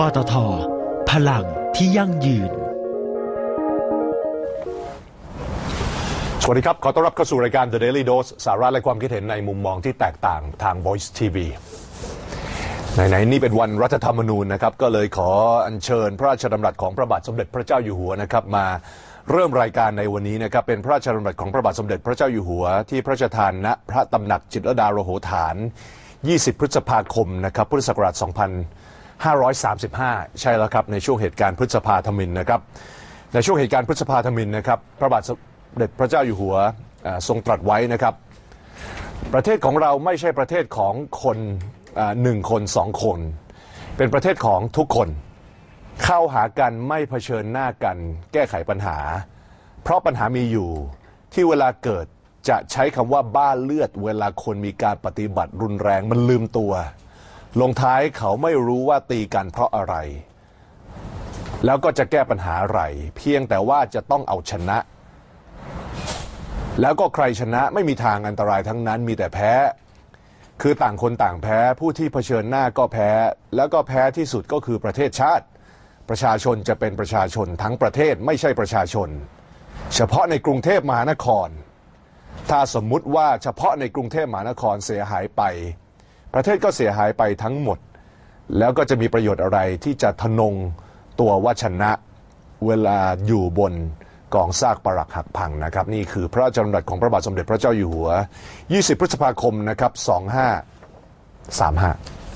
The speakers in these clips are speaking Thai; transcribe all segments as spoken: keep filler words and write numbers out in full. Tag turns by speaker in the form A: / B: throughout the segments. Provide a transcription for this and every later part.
A: ตท.พลังที่ยั่งยืน
B: สวัสดีครับขอต้อนรับเข้าสู่รายการ The Daily Dose สาระและความคิดเห็นในมุมมองที่แตกต่างทาง Voice ที วี ไหนๆนี่เป็นวันรัฐธรรมนูญนะครับก็เลยขออัญเชิญพระราชดำรัสของพระบาทสมเด็จพระเจ้าอยู่หัวนะครับมาเริ่มรายการในวันนี้นะครับเป็นพระราชดำรัสของพระบาทสมเด็จพระเจ้าอยู่หัวที่พระราชทานณพระตำหนักจิตรลดาโลโหฐานยี่สิบพฤษภาคมนะครับพุทธศักราชสองพันห้าร้อยสามสิบห้าใช่แล้วครับในช่วงเหตุการณ์พฤษภาธมิฬนะครับในช่วงเหตุการณ์พฤษภาธมิฬนะครับพระบาทสมเด็จพระเจ้าอยู่หัวทรงตรัสไว้นะครับประเทศของเราไม่ใช่ประเทศของคนหนึ่งคนสองคนเป็นประเทศของทุกคนเข้าหากันไม่เผชิญหน้ากันแก้ไขปัญหาเพราะปัญหามีอยู่ที่เวลาเกิดจะใช้คำว่าบ้าเลือดเวลาคนมีการปฏิบัติรุนแรงมันลืมตัวลงท้ายเขาไม่รู้ว่าตีกันเพราะอะไรแล้วก็จะแก้ปัญหาอะไรเพียงแต่ว่าจะต้องเอาชนะแล้วก็ใครชนะไม่มีทางอันตรายทั้งนั้นมีแต่แพ้คือต่างคนต่างแพ้ผู้ที่เผชิญหน้าก็แพ้แล้วก็แพ้ที่สุดก็คือประเทศชาติประชาชนจะเป็นประชาชนทั้งประเทศไม่ใช่ประชาชนเฉพาะในกรุงเทพมหานครถ้าสมมุติว่าเฉพาะในกรุงเทพมหานครเสียหายไปประเทศก็เสียหายไปทั้งหมดแล้วก็จะมีประโยชน์อะไรที่จะทะนงตัวว่าชนะเวลาอยู่บนกองซากปรักหักพังนะครับนี่คือพระราชดำรัสของพระบาทสมเด็จพระเจ้าอยู่หัวยี่สิบพฤษภาคมนะครับสองพันห้าร้อยสามสิบห้า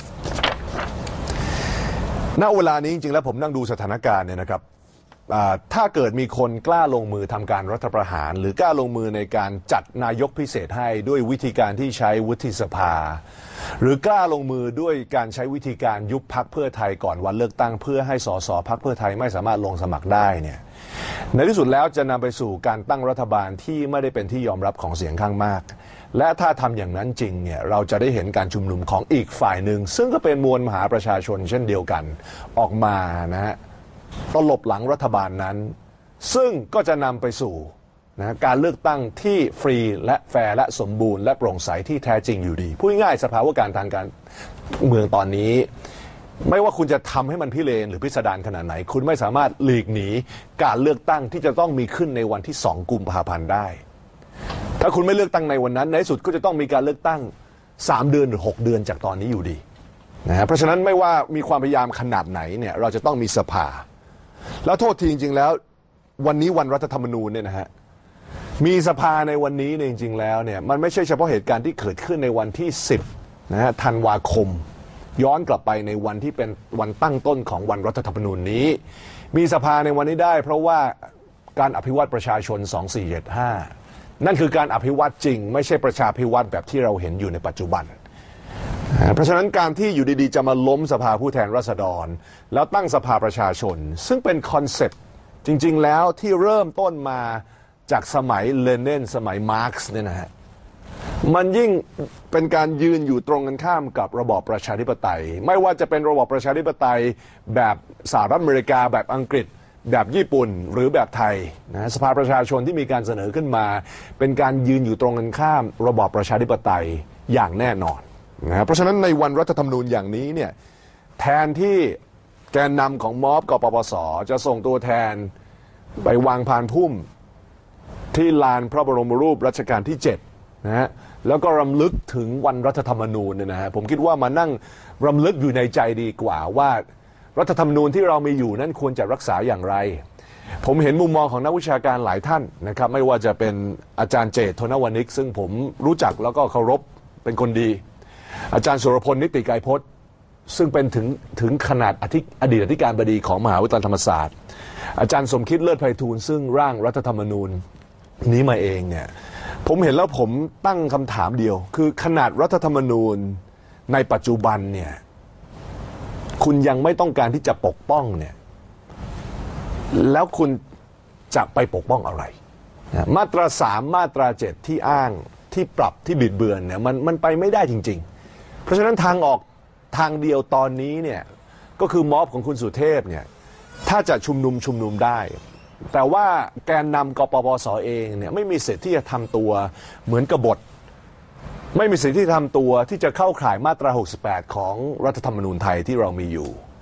B: ณเวลานี้จริงๆแล้วผมนั่งดูสถานการณ์เนี่ยนะครับถ้าเกิดมีคนกล้าลงมือทำการรัฐประหารหรือกล้าลงมือในการจัดนายกพิเศษให้ด้วยวิธีการที่ใช้วุฒิสภาหรือกล้าลงมือด้วยการใช้วิธีการยุบพรรคเพื่อไทยก่อนวันเลือกตั้งเพื่อให้สสพรรคเพื่อไทยไม่สามารถลงสมัครได้เนี่ยในที่สุดแล้วจะนำไปสู่การตั้งรัฐบาลที่ไม่ได้เป็นที่ยอมรับของเสียงข้างมากและถ้าทำอย่างนั้นจริงเนี่ยเราจะได้เห็นการชุมนุมของอีกฝ่ายหนึ่งซึ่งก็เป็นมวลมหาประชาชนเช่นเดียวกันออกมานะฮะตลบหลังรัฐบาลนั้นซึ่งก็จะนำไปสู่นะการเลือกตั้งที่ฟรีและแฟร์และสมบูรณ์และโปร่งใสที่แท้จริงอยู่ดีพูดง่ายๆสภาวะการทางการเมืองตอนนี้ไม่ว่าคุณจะทำให้มันพิเรนหรือพิสดารขนาดไหนคุณไม่สามารถหลีกหนีการเลือกตั้งที่จะต้องมีขึ้นในวันที่สองกุมภาพันธ์ได้ถ้าคุณไม่เลือกตั้งในวันนั้นในที่สุดก็จะต้องมีการเลือกตั้งสามเดือนหรือหกเดือนจากตอนนี้อยู่ดีนะเพราะฉะนั้นไม่ว่ามีความพยายามขนาดไหนเนี่ยเราจะต้องมีสภาแล้วโทษทีจริงๆแล้ววันนี้วันรัฐธรรมนูญเนี่ยนะฮะมีสภาในวันนี้เนี่ยจริงๆแล้วเนี่ยมันไม่ใช่เฉพาะเหตุการณ์ที่เกิดขึ้นในวันที่สิบนะฮะธันวาคมย้อนกลับไปในวันที่เป็นวันตั้งต้นของวันรัฐธรรมนูญนี้มีสภาในวันนี้ได้เพราะว่าการอภิวัตประชาชนสองสี่เจ็ดห้านั่นคือการอภิวัตจริงไม่ใช่ประชาภิวัตแบบที่เราเห็นอยู่ในปัจจุบันเพราะฉะนั้นการที่อยู่ดีๆจะมาล้มสภาผู้แทนราษฎรแล้วตั้งสภาประชาชนซึ่งเป็นคอนเซ็ปต์จริงๆแล้วที่เริ่มต้นมาจากสมัยเลนินสมัยมาร์กซ์เนี่ยนะฮะมันยิ่งเป็นการยืนอยู่ตรงกันข้ามกับระบอบประชาธิปไตยไม่ว่าจะเป็นระบอบประชาธิปไตยแบบสหรัฐอเมริกาแบบอังกฤษแบบญี่ปุ่นหรือแบบไทยนะสภาประชาชนที่มีการเสนอขึ้นมาเป็นการยืนอยู่ตรงกันข้ามระบอบประชาธิปไตยอย่างแน่นอนนะเพราะฉะนั้นในวันรัฐธรรมนูญอย่างนี้เนี่ยแทนที่แกนนำของม็อบกปปสจะส่งตัวแทนไปวางพานพุ่มที่ลานพระบรมรูปรัชกาลที่เจ็ดนะฮะแล้วก็รำลึกถึงวันรัฐธรรมนูญเนี่ยนะฮะผมคิดว่ามานั่งรำลึกอยู่ในใจดีกว่าว่ารัฐธรรมนูญที่เรามีอยู่นั้นควรจะรักษาอย่างไรผมเห็นมุมมองของนักวิชาการหลายท่านนะครับไม่ว่าจะเป็นอาจารย์เจต โทนวณิกซึ่งผมรู้จักแล้วก็เคารพเป็นคนดีอาจารย์สุรพลนิติไกรพจน์ซึ่งเป็นถึงถึงขนาดอดีตอธิการบดีของมหาวิทยาลัยธรรมศาสตร์อาจารย์สมคิดเลิศไพฑูรย์ซึ่งร่างรัฐธรรมนูญนี้มาเองเนี่ยผมเห็นแล้วผมตั้งคำถามเดียวคือขนาดรัฐธรรมนูญในปัจจุบันเนี่ยคุณยังไม่ต้องการที่จะปกป้องเนี่ยแล้วคุณจะไปปกป้องอะไรมาตราสามมาตราเจ็ดที่อ้างที่ปรับที่บิดเบือนเนี่ยมันมันไปไม่ได้จริงๆเพราะฉะนั้นทางออกทางเดียวตอนนี้เนี่ยก็คือม็อบของคุณสุเทพเนี่ยถ้าจะชุมนุมชุมนุมได้แต่ว่าแกนนำกปปสเองเนี่ยไม่มีสิทธิ์ที่จะทำตัวเหมือนกบฏไม่มีสิทธิ์ที่ทำตัวที่จะเข้าข่ายมาตราหกสิบแปดของรัฐธรรมนูญไทยที่เรามีอยู่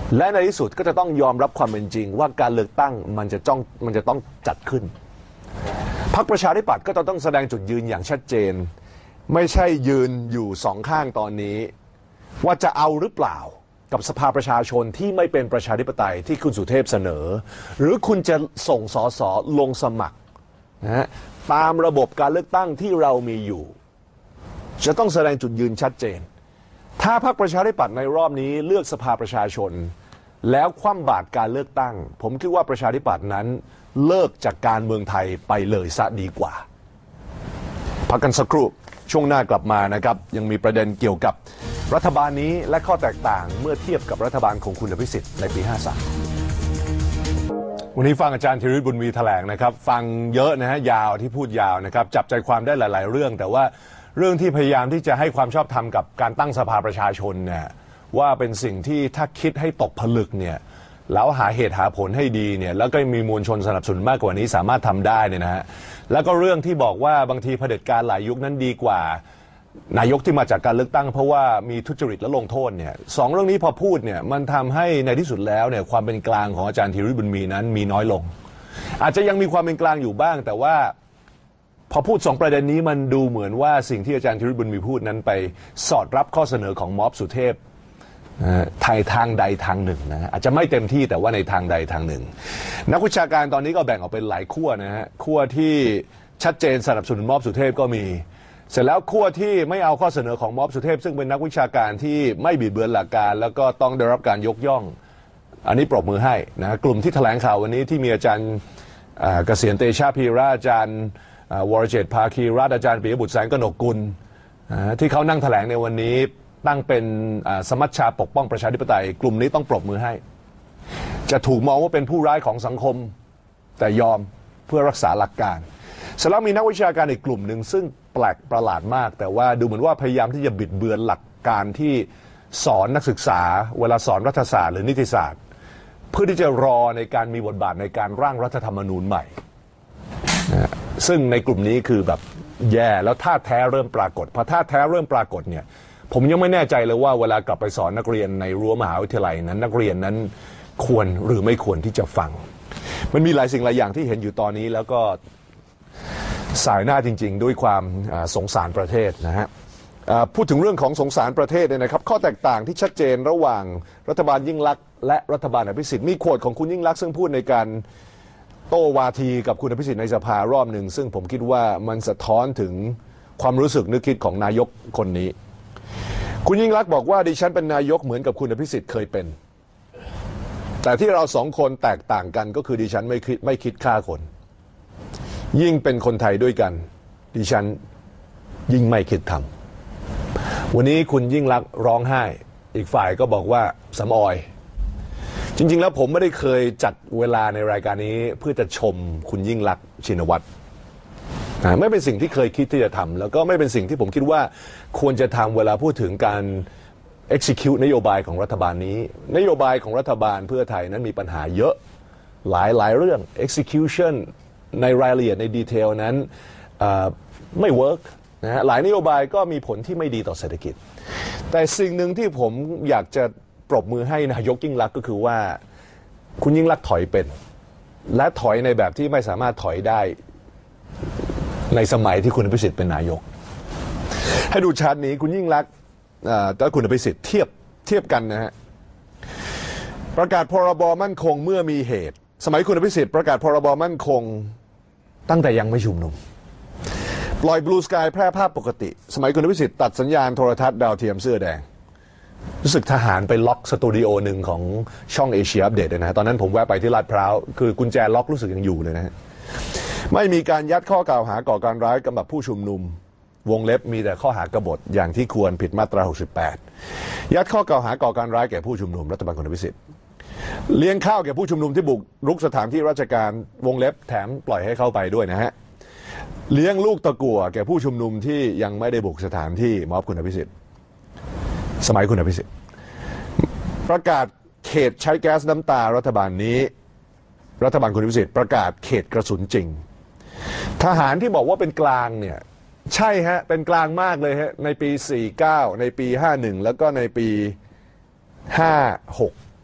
B: และในที่สุดก็จะต้องยอมรับความเป็นจริงว่าการเลือกตั้งมันจะต้องมันจะต้องจัดขึ้นพรรคประชาธิปัตย์ก็จะต้องแสดงจุดยืนอย่างชัดเจนไม่ใช่ยืนอยู่สองข้างตอนนี้ว่าจะเอาหรือเปล่ากับสภาประชาชนที่ไม่เป็นประชาธิปไตยที่คุณสุเทพเสนอหรือคุณจะส่งสสลงสมัครนะฮะตามระบบการเลือกตั้งที่เรามีอยู่จะต้องแสดงจุดยืนชัดเจนถ้าพรรคประชาธิปัตย์ในรอบนี้เลือกสภาประชาชนแล้วคว่ำบาตรการเลือกตั้งผมคิดว่าประชาธิปัตย์นั้นเลิกจากการเมืองไทยไปเลยซะดีกว่าพักกันสักครู่ช่วงหน้ากลับมานะครับยังมีประเด็นเกี่ยวกับรัฐบาลนี้และข้อแตกต่างเมื่อเทียบกับรัฐบาลของคุณอภิสิทธิ์ในปีห้าสามวันนี้ฟังอาจารย์ธีรวิทย์บุญมีแถลงนะครับฟังเยอะนะฮะยาวที่พูดยาวนะครับจับใจความได้หลายๆเรื่องแต่ว่าเรื่องที่พยายามที่จะให้ความชอบธรรมกับการตั้งสภาประชาชนเนี่ยว่าเป็นสิ่งที่ถ้าคิดให้ตกผลึกเนี่ยแล้วหาเหตุหาผลให้ดีเนี่ยแล้วก็มีมวลชนสนับสนุนมากกว่านี้สามารถทำได้เนี่ยนะฮะแล้วก็เรื่องที่บอกว่าบางทีเผด็จการหลายยุคนั้นดีกว่านายกที่มาจากการเลือกตั้งเพราะว่ามีทุจริตและลงโทษเนี่ยสองเรื่องนี้พอพูดเนี่ยมันทำให้ในที่สุดแล้วเนี่ยความเป็นกลางของอาจารย์ธีรวิทย์บุญมีนั้นมีน้อยลงอาจจะยังมีความเป็นกลางอยู่บ้างแต่ว่าพอพูดสองประเด็นนี้มันดูเหมือนว่าสิ่งที่อาจารย์ธีรวิทย์บุญมีพูดนั้นไปสอดรับข้อเสนอของม็อบสุเทพไทยทางใดทางหนึ่งนะอาจจะไม่เต็มที่แต่ว่าในทางใดทางหนึ่งนักวิชาการตอนนี้ก็แบ่งออกเป็นหลายขั้วนะฮะขั้วที่ชัดเจนสนับสนุนม็อบสุเทพก็มีเสร็จแล้วขั้วที่ไม่เอาข้อเสนอของม็อบสุเทพซึ่งเป็นนักวิชาการที่ไม่บิดเบือนหลักการแล้วก็ต้องได้รับการยกย่องอันนี้ปรบมือให้นะกลุ่มที่แถลงข่าววันนี้ที่มีอาจารย์เกษียณเตชะพีระอาจารย์วรเจตน์ภาคีรัตน์อาจารย์ปิยบุตรแสงกนกกุลที่เขานั่งแถลงในวันนี้ตั้งเป็นสมัชชาปกป้องประชาธิปไตยกลุ่มนี้ต้องปรบมือให้จะถูกมองว่าเป็นผู้ร้ายของสังคมแต่ยอมเพื่อรักษาหลักการเสร็จแล้วมีนักวิชาการอีกกลุ่มหนึ่งซึ่งแปลกประหลาดมากแต่ว่าดูเหมือนว่าพยายามที่จะบิดเบือนหลักการที่สอนนักศึกษาเวลาสอนรัฐศาสตร์หรือนิติศาสตร์เพื่อที่จะรอในการมีบทบาทในการร่างรัฐธรรมนูญใหม่นะซึ่งในกลุ่มนี้คือแบบแย่แล้วท่าแท้เริ่มปรากฏพอท่าแท้เริ่มปรากฏเนี่ยผมยังไม่แน่ใจเลยว่าเวลากลับไปสอนนักเรียนในรั้วมหาวิทยาลัยนั้นนักเรียนนั้นควรหรือไม่ควรที่จะฟังมันมีหลายสิ่งหลายอย่างที่เห็นอยู่ตอนนี้แล้วก็สายหน้าจริงๆด้วยความสงสารประเทศนะฮะพูดถึงเรื่องของสงสารประเทศเนี่ยนะครับข้อแตกต่างที่ชัดเจนระหว่างรัฐบาลยิ่งลักษณ์และรัฐบาลอภิสิทธิ์มีโควตของคุณยิ่งลักษณ์ซึ่งพูดในการโต้วาทีกับคุณอภิสิทธิ์ในสภารอบหนึ่งซึ่งผมคิดว่ามันสะท้อนถึงความรู้สึกนึกคิดของนายกคนนี้คุณยิ่งลักษณ์บอกว่าดิฉันเป็นนายกเหมือนกับคุณอภิสิทธิ์เคยเป็นแต่ที่เราสองคนแตกต่างกันก็คือดิฉันไม่คิดไม่คิดฆ่าคนยิ่งเป็นคนไทยด้วยกันดิฉันยิ่งไม่คิดทำวันนี้คุณยิ่งลักษณ์ร้องไห้อีกฝ่ายก็บอกว่าสำออยจริงๆแล้วผมไม่ได้เคยจัดเวลาในรายการนี้เพื่อจะชมคุณยิ่งลักษณ์ชินวัตรไม่เป็นสิ่งที่เคยคิดที่จะทำแล้วก็ไม่เป็นสิ่งที่ผมคิดว่าควรจะทำเวลาพูดถึงการ execute นโยบายของรัฐบาลนี้นโยบายของรัฐบาลเพื่อไทยนั้นมีปัญหาเยอะหลายหลายเรื่อง execution ในรายละเอียดในดีเทลนั้นไม่เวิร์กนะฮะหลายนโยบายก็มีผลที่ไม่ดีต่อเศรษฐกิจแต่สิ่งหนึ่งที่ผมอยากจะปรบมือให้นายกยิ่งลักษณ์ก็คือว่าคุณยิ่งลักษณ์ถอยเป็นและถอยในแบบที่ไม่สามารถถอยได้ในสมัยที่คุณอภิสิทธิ์เป็นนายกให้ดูชาร์ตนี้คุณยิ่งลักษณ์และคุณอภิสิทธิ์เทียบเทียบกันนะฮะประกาศพรบมั่นคงเมื่อมีเหตุสมัยคุณอภิสิทธิ์ประกาศพรบมั่นคงตั้งแต่ยังไม่ชุมนุมปล่อยบลูสกายแพร่ภาพปกติสมัยคุณอภิสิทธิ์ตัดสัญญาณโทรทัศน์ดาวเทียมเสื้อแดงรู้สึกทหารไปล็อกสตูดิโอหนึ่งของช่องเอเชียอัปเดตนะฮะตอนนั้นผมแวะไปที่ลาดพร้าวคือกุญแจล็อกรู้สึกยังอยู่เลยนะฮะไม่มีการยัดข้อกล่าวหาก่อการร้ายกับผู้ชุมนุมวงเล็บมีแต่ข้อหากบฏอย่างที่ควรผิดมาตราหกสิบแปดยัดข้อกล่าวหาก่อการร้ายแก่ผู้ชุมนุมรัฐบาลคุณอภิสิทธิ์เลี้ยงข้าวแก่ผู้ชุมนุมที่บุกรุกสถานที่ราชการวงเล็บแถมปล่อยให้เข้าไปด้วยนะฮะเลี้ยงลูกตะกั่วแก่ผู้ชุมนุมที่ยังไม่ได้บุกสถานที่ม็อบคุณอภิสิทธิ์สมัยคุณอภิสิทธิ์ประกาศเขตใช้แก๊สน้ำตารัฐบาลนี้รัฐบาลคุณอภิสิทธิ์ประกาศเขตกระสุนจริงทหารที่บอกว่าเป็นกลางเนี่ยใช่ฮะเป็นกลางมากเลยฮะในปีสี่สิบเก้าในปีห้าสิบเอ็ดแล้วก็ในปีห้าสิบหก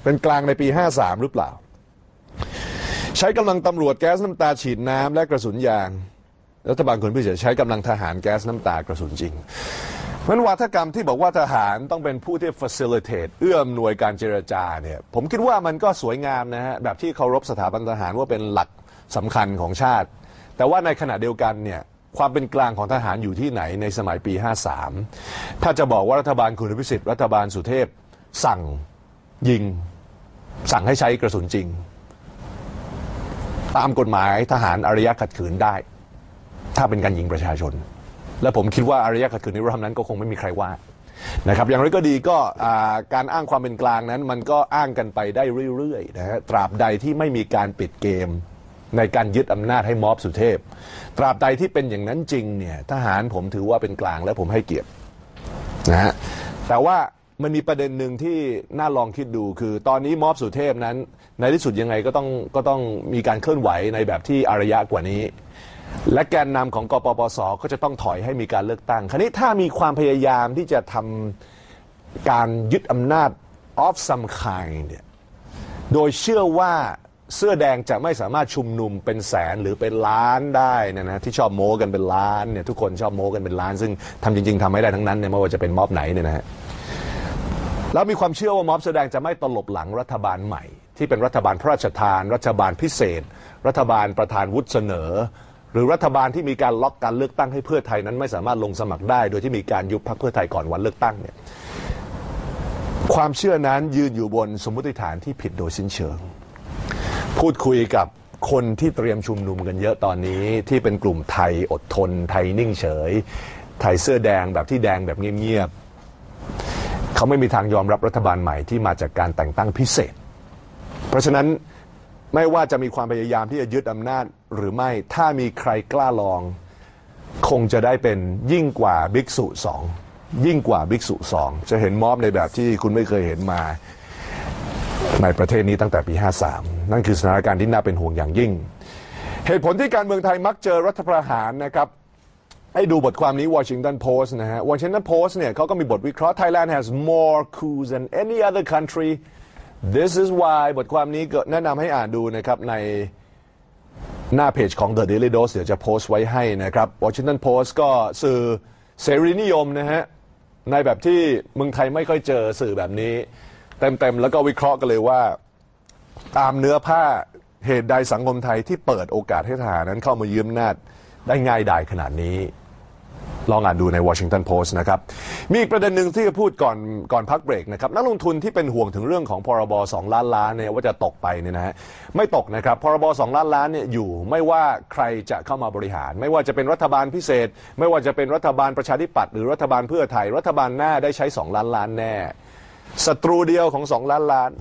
B: เป็นกลางในปีห้าสามหรือเปล่าใช้กำลังตำรวจแก๊สน้ำตาฉีดน้ำและกระสุนยางรัฐบาลคนพิเศษใช้กำลังทหารแก๊สน้ำตากระสุนจริงเพราะฉะนั้นวาทกรรมที่บอกว่าทหารต้องเป็นผู้ที่ facilitate เอื้อมหน่วยการเจรจาเนี่ยผมคิดว่ามันก็สวยงามนะฮะแบบที่เคารพสถาบันทหารว่าเป็นหลักสำคัญของชาติแต่ว่าในขณะเดียวกันเนี่ยความเป็นกลางของทหารอยู่ที่ไหนในสมัยปีห้าสามถ้าจะบอกว่ารัฐบาลคุณพิสิทธิ์รัฐบาลสุเทพสั่งยิงสั่งให้ใช้กระสุนจริงตามกฎหมายทหารอารยะขัดขืนได้ถ้าเป็นการยิงประชาชนและผมคิดว่าอารยะขัดขืนในรัฐนั้นก็คงไม่มีใครว่านะครับอย่างไรก็ดีก็การอ้างความเป็นกลางนั้นมันก็อ้างกันไปได้เรื่อยๆนะฮะตราบใดที่ไม่มีการปิดเกมในการยึดอำนาจให้ม็อบสุเทพตราบใดที่เป็นอย่างนั้นจริงเนี่ยทหารผมถือว่าเป็นกลางและผมให้เกียรตินะฮะแต่ว่ามันมีประเด็นหนึ่งที่น่าลองคิดดูคือตอนนี้ม็อบสุเทพนั้นในที่สุดยังไงก็ต้องก็ต้องมีการเคลื่อนไหวในแบบที่อารยะกว่านี้และแกนนำของกปปสก็จะต้องถอยให้มีการเลือกตั้งคราวนี้ถ้ามีความพยายามที่จะทำการยึดอำนาจ of some kind เนี่ยโดยเชื่อว่าเสื้อแดงจะไม่สามารถชุมนุมเป็นแสนหรือเป็นล้านได้นะนะที่ชอบโม้กันเป็นล้านเนี่ยทุกคนชอบโม้กันเป็นล้านซึ่งทำจริงๆทำไม่ได้ทั้งนั้นเนี่ยไม่ว่าจะเป็นม็อบไหนเนี่ยนะฮะแล้วมีความเชื่อว่าม็อบเสื้อแดงจะไม่ตลบหลังรัฐบาลใหม่ที่เป็นรัฐบาลพระราชทานรัฐบาลพิเศษรัฐบาลประธานวุฒิเสนอหรือรัฐบาลที่มีการล็อกการเลือกตั้งให้เพื่อไทยนั้นไม่สามารถลงสมัครได้โดยที่มีการยุบพรรคเพื่อไทยก่อนวันเลือกตั้งเนี่ยความเชื่อนั้นยืนอยู่บนสมมติฐานที่ผิดโดยสิ้นเชิงพูดคุยกับคนที่เตรียมชุมนุมกันเยอะตอนนี้ที่เป็นกลุ่มไทยอดทนไทยนิ่งเฉยไทยเสื้อแดงแบบที่แดงแบบเงียบๆเขาไม่มีทางยอมรับรัฐบาลใหม่ที่มาจากการแต่งตั้งพิเศษเพราะฉะนั้นไม่ว่าจะมีความพยายามที่จะยึดอำนาจหรือไม่ถ้ามีใครกล้าลองคงจะได้เป็นยิ่งกว่าบิ๊กษุสองยิ่งกว่าบิ๊กษุสองจะเห็นม็อบในแบบที่คุณไม่เคยเห็นมาในประเทศนี้ตั้งแต่ปีห้าสามนั่นคือสถานการณ์ที่น่าเป็นห่วงอย่างยิ่งเหตุผลที่การเมืองไทยมักเจอรัฐประหารนะครับให้ดูบทความนี้ Washington Post นะฮะ Washington Post เนี่ยเขาก็มีบทวิเคราะห์ Thailand has more coups than any other country This is why บทความนี้ก็แนะนำให้อ่านดูนะครับในหน้าเพจของ The Daily Dose เดี๋ยวจะโพสต์ไว้ให้นะครับ Washington Post ก็สื่อเสรีนิยมนะฮะในแบบที่เมืองไทยไม่ค่อยเจอสื่อแบบนี้เต็มๆแล้วก็วิเคราะห์กันเลยว่าตามเนื้อผ้าเหตุใดสังคมไทยที่เปิดโอกาสให้ทหารนั้นเข้ามายืมอำนาจได้ง่ายดายขนาดนี้ลองอ่านดูใน Washington Post นะครับมีอีกประเด็นหนึ่งที่จะพูดก่อนก่อนพักเบรกนะครับนักลงทุนที่เป็นห่วงถึงเรื่องของพรบสองล้านล้านเนี่ยว่าจะตกไปเนี่ยนะฮะไม่ตกนะครับพรบสองล้านล้านเนี่ยอยู่ไม่ว่าใครจะเข้ามาบริหารไม่ว่าจะเป็นรัฐบาลพิเศษไม่ว่าจะเป็นรัฐบาลประชาธิปัตย์หรือรัฐบาลเพื่อไทยรัฐบาลหน้าได้ใช้สองล้านล้านแน่ศัตรูเดียวของสองล้านล้าน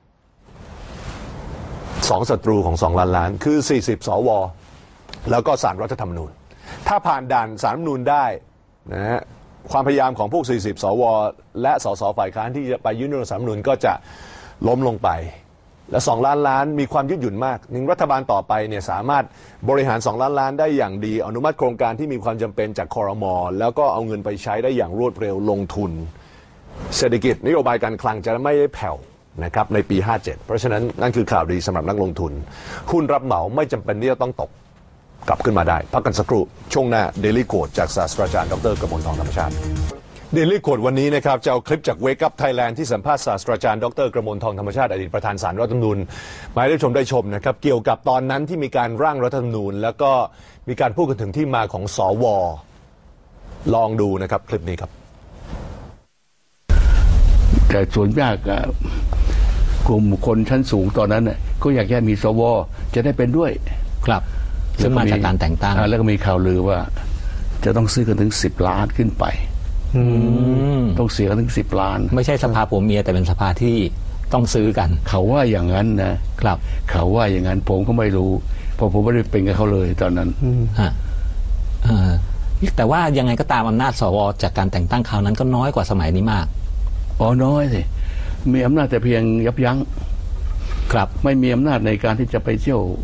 B: สองศัตรูของสองล้านล้านคือสี่สิบสวแล้วก็ศาลรัฐธรรมนูญถ้าผ่านด่านศาลรัฐธรรมนูญได้นะฮะความพยายามของพวกสี่สิบสวและสสฝ่ายค้านที่จะไปยื่นเรื่องศาลรัฐธรรมนูญก็จะล้มลงไปและสองล้านล้านมีความยืดหยุ่นมากหนึ่งรัฐบาลต่อไปเนี่ยสามารถบริหารสองล้านล้านได้อย่างดีอนุมัติโครงการที่มีความจำเป็นจากครม.แล้วก็เอาเงินไปใช้ได้อย่างรวดเร็วลงทุนเศรษฐกิจนโยบายการคลังจะไม่ได้แผ่วนะครับในปีห้าเจ็ดเพราะฉะนั้นนั่นคือข่าวดีสำหรับนักลงทุนหุ้นรับเหมาไม่จำเป็นที่จะต้องตกกลับขึ้นมาได้พักกันสักครู่ช่วงหน้า Daily Quote จากศาสตราจารย์ดร.กมลทองธรรมชาติ Daily Quote วันนี้นะครับจะเอาคลิปจาก Wake Up Thailand ที่สัมภาษณ์ศาสตราจารย์ดร.กมลทองธรรมชาติอดีตประธานศาลรัฐธรรมนูญมาให้ได้ชมได้ชมนะครับเกี่ยวกับตอนนั้นที่มีการร่างรัฐธรรมนูญแล้วก็มีการพูดกันถึงที่มาของสวลองดูนะครับคลิปนี้ครับ
C: แต่ส่วนมากกลุ่มคนชั้นสูงตอนนั้นก็อยากแค่มีสวจะได้เป็นด้วย
D: ครับซึ่งมาจากการแต่งตั้ง
C: แล้วก็มีข่าวลือว่าจะต้องซื้อกันถึงสิบล้านขึ้นไปต้องเสียกันถึงสิบล้าน
D: ไม่ใช่สภาผัวเมียแต่เป็นสภาที่ต้องซื้อกัน
C: เขาว่าอย่างนั้นนะครับเขาว่าอย่างนั้นผมก็ไม่รู้เพราะผมไม่ได้เป็นกับเขาเลยตอนนั้น
D: ฮะแต่ว่ายังไงก็ตามอำนาจสวจากการแต่งตั้งคราวนั้นก็น้อยกว่าสมัยนี้มาก
C: อ๋อน้อยสิมีอำนาจแต่เพียงยับยั้ง
D: ครับ
C: ไม่มีอำนาจในการที่จะไปเที่ยว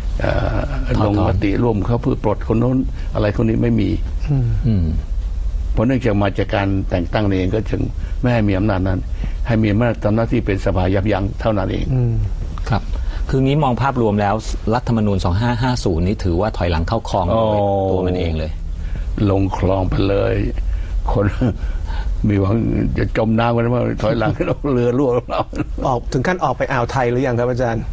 C: ลงมติร่วมเขาเพื่อปลดคนโน้นอะไรคนนี้ไม่มีเพราะเนื่องจากมาจากการแต่งตั้งเองก็จึงไม่ให้มีอำนาจนั้นให้มีอำนาจทำหน้าที่เป็นสภายับยั้งเท่านั้นเอง
D: ครับคืองี้มองภาพรวมแล้วรัฐธรรมนูญสองห้าห้าศูนย์นี้ถือว่าถอยหลังเข้าคลองโดยตัวมันเองเลย
C: ลงคลองไปเลยคนมีหวังจะจมน้ำกันว่าถอยหลังเรือรั่วเรา
E: ออกถึงขั้นออกไปอ่าวไทยหรือยังครับอาจารย์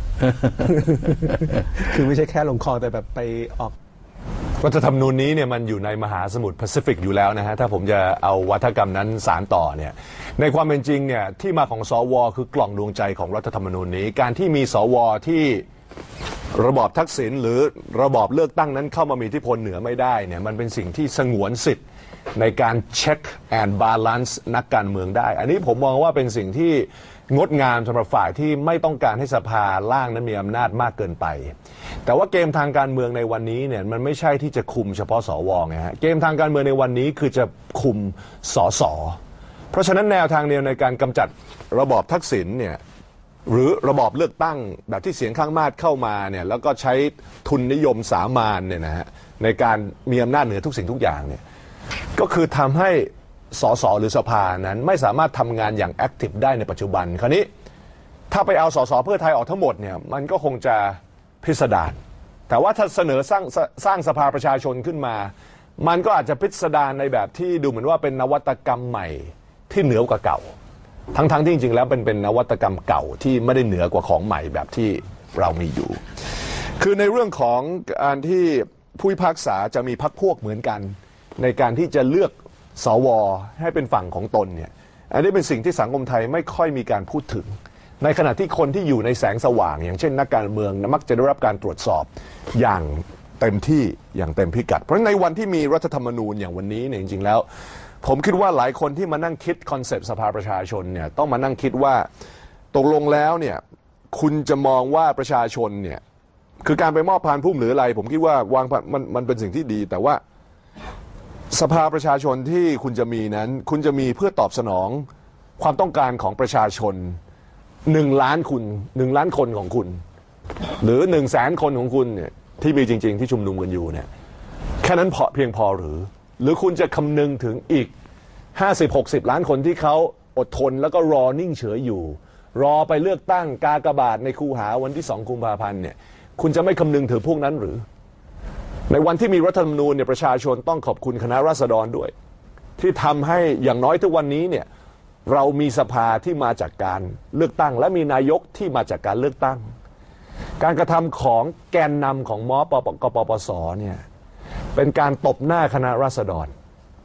E: คือไม่ใช่แค่ลงคลองแต่แบบไปออก
B: รัฐธรรมนูญนี้เนี่ยมันอยู่ในมหาสมุทรแปซิฟิกอยู่แล้วนะฮะถ้าผมจะเอาวัฒกรรมนั้นสารต่อเนี่ยในความเป็นจริงเนี่ยที่มาของสวคือกล่องดวงใจของรัฐธรรมนูญนี้การที่มีสวที่ระบอบทักษิณหรือระบอบเลือกตั้งนั้นเข้ามามีอิทธิพลเหนือไม่ได้เนี่ยมันเป็นสิ่งที่สงวนสิทธิ์ในการเช็คแอนด์บาลานซ์นักการเมืองได้อันนี้ผมมองว่าเป็นสิ่งที่งดงามสำหรับฝ่ายที่ไม่ต้องการให้สภาล่างนั้นมีอำนาจมากเกินไปแต่ว่าเกมทางการเมืองในวันนี้เนี่ยมันไม่ใช่ที่จะคุมเฉพาะสวไงฮะเกมทางการเมืองในวันนี้คือจะคุมสสเพราะฉะนั้นแนวทางเดียวในการกำจัดระบอบทักษิณเนี่ยหรือระบอบเลือกตั้งแบบที่เสียงข้างมากเข้ามาเนี่ยแล้วก็ใช้ทุนนิยมสามานเนี่ยนะฮะในการมีอำนาจเหนือทุกสิ่งทุกอย่างเนี่ยก็คือทำให้สสหรือสภานั้นไม่สามารถทำงานอย่างแอคทีฟได้ในปัจจุบันคราวนี้ถ้าไปเอาสสเพื่อไทยออกทั้งหมดเนี่ยมันก็คงจะพิสดารแต่ว่าถ้าเสนอสร้างสร้างสภาประชาชนขึ้นมามันก็อาจจะพิสดารในแบบที่ดูเหมือนว่าเป็นนวัตกรรมใหม่ที่เหนือกว่าเก่าทั้งๆ ท, ที่จริงๆแล้วเป็นเป็นนวัตกรรมเก่าที่ไม่ได้เหนือกว่าของใหม่แบบที่เรามีอยู่คือในเรื่องของการที่ผู้พิพากษาจะมีพรรคพวกเหมือนกันในการที่จะเลือกสวให้เป็นฝั่งของตนเนี่ยอันนี้เป็นสิ่งที่สังคมไทยไม่ค่อยมีการพูดถึงในขณะที่คนที่อยู่ในแสงสว่างอย่างเช่นนักการเมืองมักจะได้รับการตรวจสอบอย่างเต็มที่อย่างเต็มพิกัดเพราะในวันที่มีรัฐธรรมนูญอย่างวันนี้เนี่ยจริงๆแล้วผมคิดว่าหลายคนที่มานั่งคิดคอนเซปต์สภาประชาชนเนี่ยต้องมานั่งคิดว่าตกลงแล้วเนี่ยคุณจะมองว่าประชาชนเนี่ยคือการไปมอบพานพุ่มหรืออะไรผมคิดว่าวางมันมันเป็นสิ่งที่ดีแต่ว่าสภาประชาชนที่คุณจะมีนั้นคุณจะมีเพื่อตอบสนองความต้องการของประชาชนหนึ่งล้านคุณหนึ่งล้านคนของคุณหรือหนึ่งแสนคนของคุณเนี่ยที่มีจริงๆที่ชุมนุมกันอยู่เนี่ยแค่นั้นพอเพียงพอหรือหรือคุณจะคำนึงถึงอีกห้าสิบ หกสิบล้านคนที่เขาอดทนแล้วก็รอนิ่งเฉยอยู่รอไปเลือกตั้งกากบาทในคูหาวันที่สองกุมภาพันธ์เนี่ยคุณจะไม่คำนึงถึงพวกนั้นหรือในวันที่มีรัฐธรรมนูญเนี่ยประชาชนต้องขอบคุณคณะราษฎรด้วยที่ทำให้อย่างน้อยทุกวันนี้เนี่ยเรามีสภาที่มาจากการเลือกตั้งและมีนายกที่มาจากการเลือกตั้งการกระทำของแกนนำของมปปกปปสเนี่ยเป็นการตบหน้าคณะราษฎร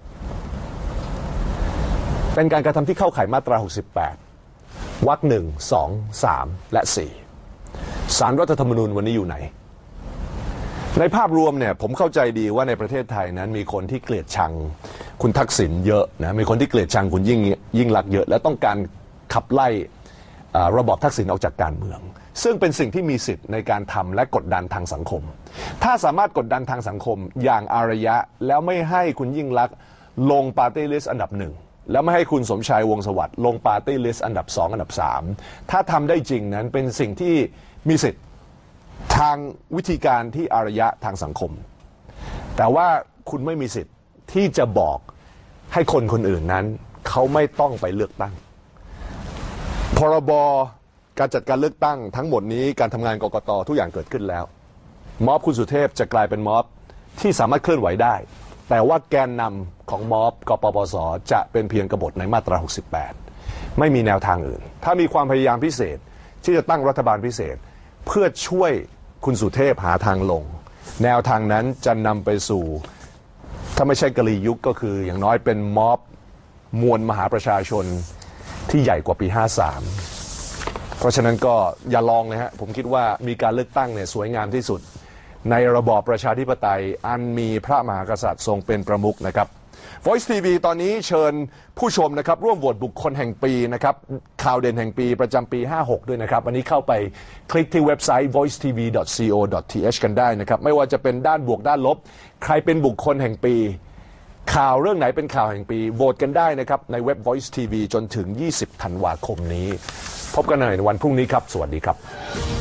B: เป็นการกระทำที่เข้าข่ายมาตราหกสิบแปดวรรคหนึ่ง สอง สามและสี่ศาลรัฐธรรมนูญวันนี้อยู่ไหนในภาพรวมเนี่ยผมเข้าใจดีว่าในประเทศไทยนั้นมีคนที่เกลียดชังคุณทักษิณเยอะนะมีคนที่เกลียดชังคุณยิ่งยิ่งลักษณ์เยอะและต้องการขับไล่ระบอบทักษิณออกจากการเมืองซึ่งเป็นสิ่งที่มีสิทธิ์ในการทำและกดดันทางสังคมถ้าสามารถกดดันทางสังคมอย่างอารยะแล้วไม่ให้คุณยิ่งลักษณ์ลงปาร์ตี้ลิสต์อันดับหนึ่งแล้วไม่ให้คุณสมชายวงศ์สวัสดิ์ลงปาร์ตี้ลิสต์อันดับสองอันดับสามถ้าทำได้จริงนั้นเป็นสิ่งที่มีสิทธิ์ทางวิธีการที่อารยะทางสังคมแต่ว่าคุณไม่มีสิทธิ์ที่จะบอกให้คนคนอื่นนั้นเขาไม่ต้องไปเลือกตั้งพรบการจัดการเลือกตั้งทั้งหมดนี้การทำงานกกต.ทุกอย่างเกิดขึ้นแล้วม็อบคุณสุเทพจะกลายเป็นม็อบที่สามารถเคลื่อนไหวได้แต่ว่าแกนนำของม็อบกปปส.จะเป็นเพียงกบฏในมาตราหกสิบแปดไม่มีแนวทางอื่นถ้ามีความพยายามพิเศษที่จะตั้งรัฐบาลพิเศษเพื่อช่วยคุณสุเทพหาทางลงแนวทางนั้นจะนำไปสู่ถ้าไม่ใช่กลียุคก็คืออย่างน้อยเป็นม็อบมวลมหาประชาชนที่ใหญ่กว่าปีห้าสามเพราะฉะนั้นก็อย่าลองเลยฮะผมคิดว่ามีการเลือกตั้งเนี่ยสวยงามที่สุดในระบอบประชาธิปไตยอันมีพระมหากษัตริย์ทรงเป็นประมุขนะครับ Voice ที วี ตอนนี้เชิญผู้ชมนะครับร่วมโหวตบุคคลแห่งปีนะครับข่าวเด่นแห่งปีประจำปีห้าหกด้วยนะครับวันนี้เข้าไปคลิกที่เว็บไซต์ voice t v dot co dot t h กันได้นะครับไม่ว่าจะเป็นด้านบวกด้านลบใครเป็นบุคคลแห่งปีข่าวเรื่องไหนเป็นข่าวแห่งปีโหวตกันได้นะครับในเว็บ Voice ที วี จนถึงยี่สิบธันวาคมนี้พบกันในวันพรุ่งนี้ครับสวัสดีครับ